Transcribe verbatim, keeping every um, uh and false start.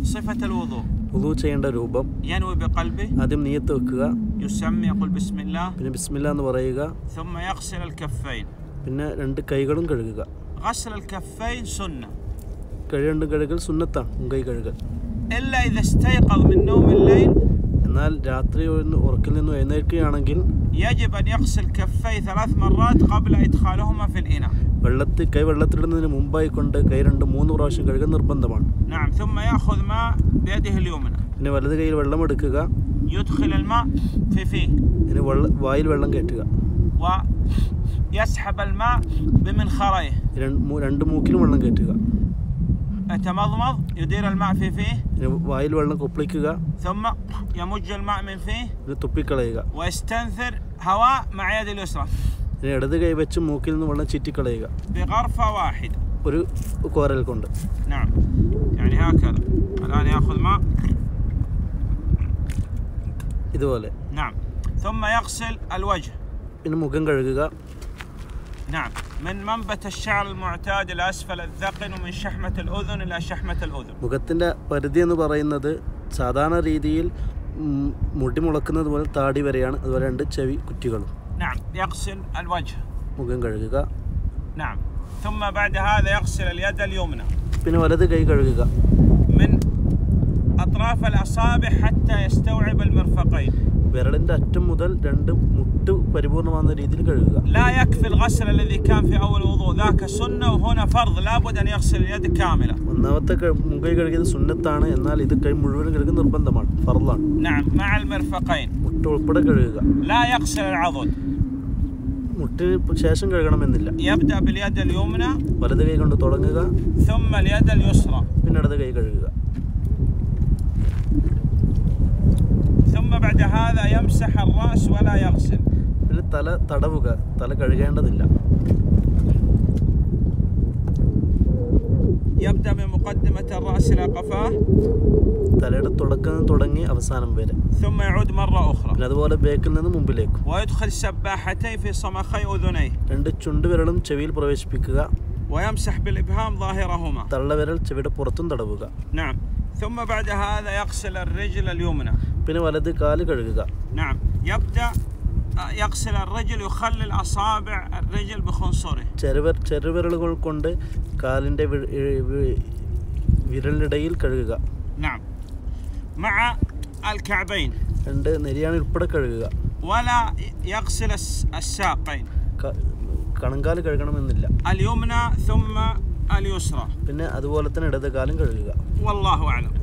صفة الوضوء വുളൂ ചെയ്യേണ്ട രൂപം ينوي بقلبه ആദ്യം നിയ്യത്ത് വെക്കുക يسمي يقول بسم الله പിന്നെ ബിസ്മില്ലാ എന്ന് പറയുക ثم يغسل الكفين പിന്നെ രണ്ട് കൈകളും കഴുകുക غسل الكفين سنة കൈ കഴുകൽ സുന്നത്താണ് മുൻകൈ കഴുകൽ إلا إذا استيقظ من نوم الليل എന്നാൽ രാത്രി ഉറക്കിൽ നിന്ന് എഴുന്നേൽക്കുകയാണെങ്കിൽ يجب أن يغسل كفيه ثلاث مرات قبل إدخالهما في الإناء വെള്ളത്തിൽ കൈ വെള്ളത്തിലിടുന്നതിന് മുമ്പായി കൊണ്ട് കൈ രണ്ട് മൂന്ന് പ്രാവശ്യം കഴുകൽ നിർബന്ധമാണ് نعم ثم يأخذ ماء بيده اليمنى പിന്നെ വലത് കൈയിൽ വെള്ളം എടുക്കുക يدخل الماء في فيه ഇനി വെള്ള വായിൽ വെള്ളം കയറ്റുക ويسحب الماء بمنخريه രണ്ട് മൂക്കിലും വെള്ളം കയറ്റുക يتمضمض يدير الماء في فيه വായിൽ വെള്ളം കൊപ്പിളിക്കുക ثم يمج الماء من فيه തുപ്പിക്കളയുക ويستنثر هواء مع يد اليسرى ഇനി ഇടത് കൈ വെച്ച് മൂക്കിൽ നിന്ന് വെള്ളം ചീറ്റിക്കളയുക بغرفة واحدة ഒരു കോരൽ കൊണ്ട് نعم يعني هكذا الآن يأخذ ماء ഇതുപോലെ نعم ثم يغسل الوجه പിന്നെ മുഖം കഴുകുക نعم من منبت الشعر المعتاد إلى أسفل الذقن ومن شحمة الأذن إلى شحمة الأذن മുഖത്തിൻ്റെ പരിധി എന്ന് പറയുന്നത് സാധാരണ രീതിയിൽ മുടി മുളക്കുന്നത് പോലെ താടി വരെയാണ് അതുപോലെ രണ്ട് ചെവി കുറ്റികളും نعم يغسل الوجه മുഖം കഴുകുക نعم ثم بعد هذا يغسل اليد اليمنى പിന്നെ വലത് കൈ കഴുകുക من أطراف الأصابع حتى يستوعب المرفقين വിരലിൻ്റെ അറ്റം മുതൽ രണ്ട് മുട്ട് പരിപൂർണമാകുന്ന രീതിയിൽ കഴുകുക لا يكفي الغسل الذي كان في أول وضوء ذاك سنة وهنا فرض لابد أن يغسل اليد كاملة ഒന്നാമത്തെ മുൻകൈ കഴുകിയത് സുന്നത്താണ് എന്നാൽ ഇത് കൈ മുഴുവൻ കഴുകുക നിർബന്ധമാണ് ഫർളാണ് نعم مع المرفقين മുട്ട് ഉൾപ്പെടെ കഴുകുക لا يغسل العضد മുട്ടിന് ശേഷം കഴുകണമെന്നില്ല يبدأ باليد اليمنى വലത് കൈ കൊണ്ട് തുടങ്ങുക ثم اليد اليسرى പിന്നെ ഇടത് കൈ കഴുകുക ثم بعد هذا يمسح الرأس ولا يغسل പിന്നെ തല തടവുക തല കഴുകേണ്ടതില്ല يبدأ من مقدمة الرأس إلى قفاه തലയുടെ തുടക്കം തുടങ്ങി അവസാനം വരെ ثم يعود مرة أخرى പിന്നെ അതുപോലെ ബേക്കിൽ നിന്ന് മുമ്പിലേക്ക് ويدخل السباحتين في صمخي أذنيه രണ്ട് ചുണ്ടുവിരലും ചെവിയിൽ പ്രവേശിപ്പിക്കുക ويمسح بالإبهام ظاهرهما തള്ളവിരൽ ചെവിയുടെ പുറത്തും തടവുക نعم ثم بعد هذا يغسل الرجل اليمنى പിന്നെ വലത് കാല് കഴുകുക نعم يبدأ يغسل الرجل يخلل أصابع الرجل بخنصره ചെറുവിര ചെറുവിരലുകൾ കൊണ്ട് കാലിൻ്റെ വിരലിനിടയിൽ കഴുകുക نعم مع الكعبين രണ്ട് നെരിയാണി ഉൾപ്പെടെ കഴുകുക ولا يغسل الساقين കണങ്കാല് കഴുകണമെന്നില്ല اليمنى ثم اليسرى പിന്നെ അതുപോലെ തന്നെ ഇടത് കാലും കഴുകുക والله أعلم